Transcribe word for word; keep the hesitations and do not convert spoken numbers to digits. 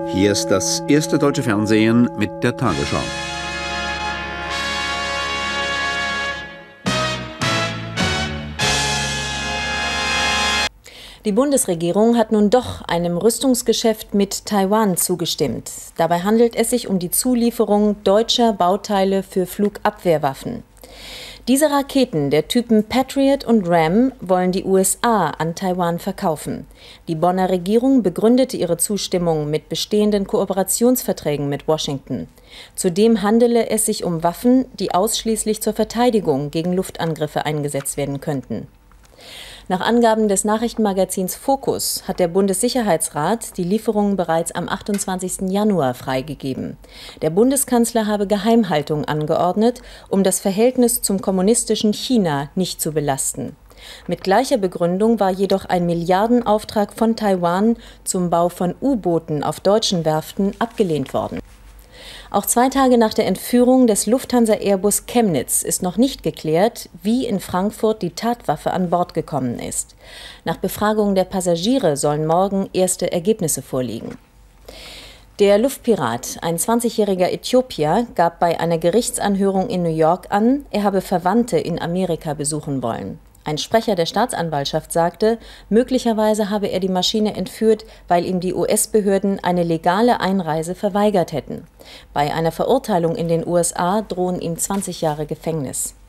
Hier ist das erste deutsche Fernsehen mit der Tagesschau. Die Bundesregierung hat nun doch einem Rüstungsgeschäft mit Taiwan zugestimmt. Dabei handelt es sich um die Zulieferung deutscher Bauteile für Flugabwehrwaffen. Diese Raketen der Typen Patriot und Ram wollen die U S A an Taiwan verkaufen. Die Bonner Regierung begründete ihre Zustimmung mit bestehenden Kooperationsverträgen mit Washington. Zudem handele es sich um Waffen, die ausschließlich zur Verteidigung gegen Luftangriffe eingesetzt werden könnten. Nach Angaben des Nachrichtenmagazins Focus hat der Bundessicherheitsrat die Lieferungen bereits am achtundzwanzigsten Januar freigegeben. Der Bundeskanzler habe Geheimhaltung angeordnet, um das Verhältnis zum kommunistischen China nicht zu belasten. Mit gleicher Begründung war jedoch ein Milliardenauftrag von Taiwan zum Bau von U-Booten auf deutschen Werften abgelehnt worden. Auch zwei Tage nach der Entführung des Lufthansa-Airbus Chemnitz ist noch nicht geklärt, wie in Frankfurt die Tatwaffe an Bord gekommen ist. Nach Befragung der Passagiere sollen morgen erste Ergebnisse vorliegen. Der Luftpirat, ein zwanzigjähriger Äthiopier, gab bei einer Gerichtsanhörung in New York an, er habe Verwandte in Amerika besuchen wollen. Ein Sprecher der Staatsanwaltschaft sagte, möglicherweise habe er die Maschine entführt, weil ihm die U S-Behörden eine legale Einreise verweigert hätten. Bei einer Verurteilung in den U S A drohen ihm zwanzig Jahre Gefängnis.